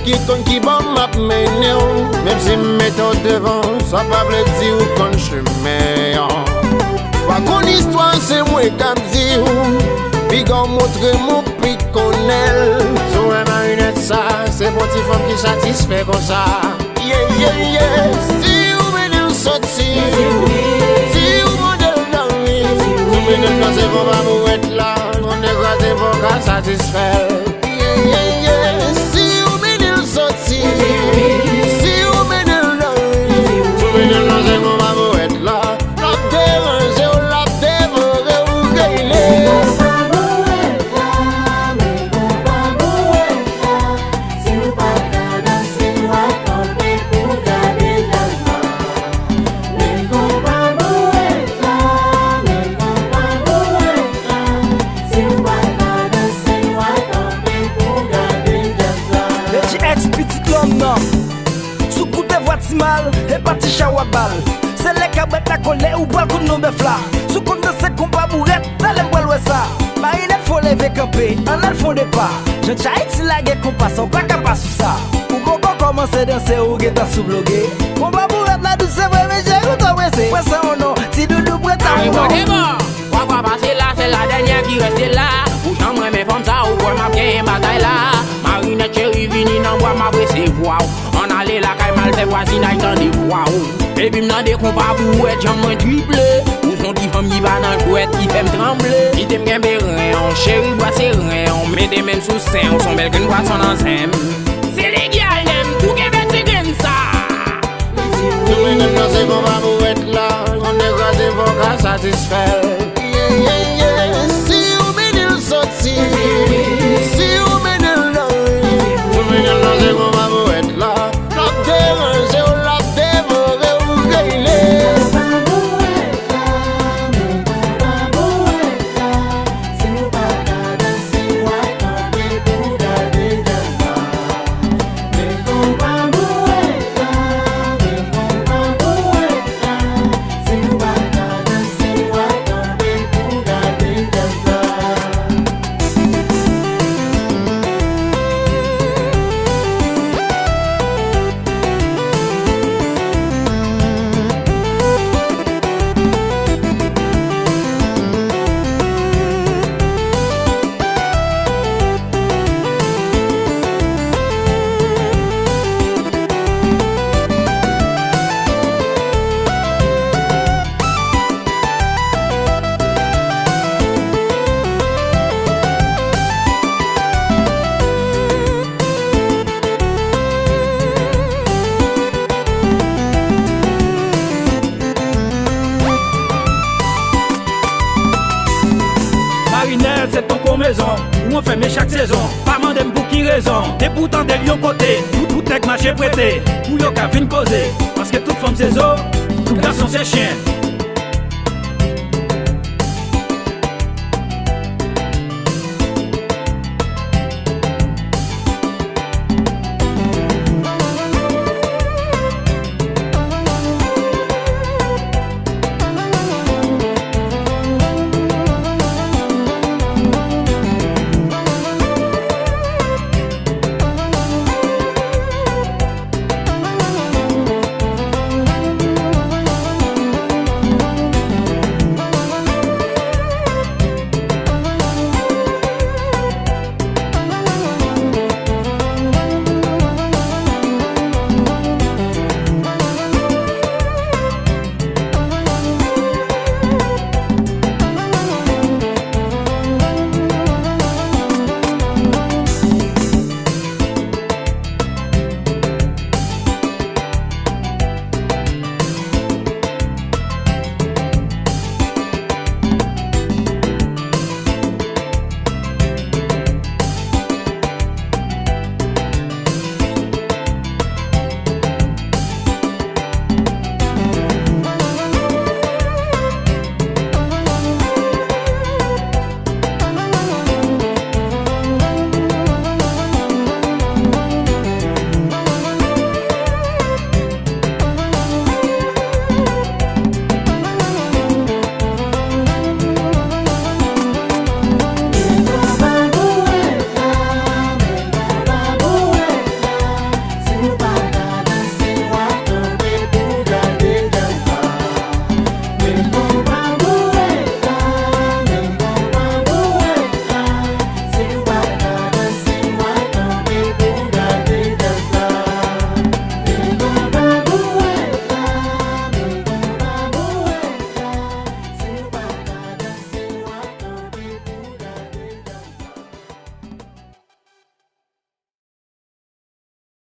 qui compte qui bon m'a mené. Même si méthode devant, ça pas veut dire qu'on chemin. Pas qu'on histoire, c'est moi qui dis. Puis qu'on montre mon prix qu'on est. Sur un marionnette ça, c'est pour petite femme qui satisfait comme ça. Yeah, yeah, yeah. Si vous venez sortir, si vous modèle dormir, vous venez penser qu'on va vous être là, on est gratté pour qu'à satisfaire. Yeah, yeah, yeah. Si vous venez sortir, si vous venez dormir, vous venez penser qu'on va vous être là, la déranger ou la dévorer ou gagner. Mal et parti chawabal. C'est les cabrettes à coller ou pas qu'on nous befla. Sous compte de ce combat bourrette, dans les bois ça. Marine faut lever camper, en elle faut des pas. Je t'haïti la guerre qu'on passe, on pas capable sous ça. Ou qu'on commence à danser ou guetta sous bloguer. Combat bourrette la douce, c'est vrai, mais j'ai goûté à presser. Moi ça on non, si doudou prête à moi. On va passer là, c'est la dernière qui reste là. Ou j'aimerais mes femmes ça, ou quoi m'a bien bataille là. Marine chérie, vini dans bois, m'a pressé voir. On allait la caille mal fait voici n'a pas de voix. Baby m'nan des combats pour être j'en triplé. Ou son dit femme qui va dans chouette qui fait me trembler. Qui t'aime bien bérin, chérie bois c'est rien. On met des mêmes sous sein, on s'en belle qu'une boisson en zème. C'est légal même, tout Québec c'est comme ça. Tout le monde sait qu'on va vous être là. On est gratté pour qu'à satisfaire. Yeah, yeah, yeah. Si vous venez sortir, si vous venez là, tout le monde sait qu'on va vous être là. C'est ton combinaison, où on fait mes chaque saison. Pas mandem pour qui raison. Et pourtant des lions côté, tout est marché prêté. Où y'a qu'à venir causer. Parce que toute femme c'est zo, tout garçon c'est chien.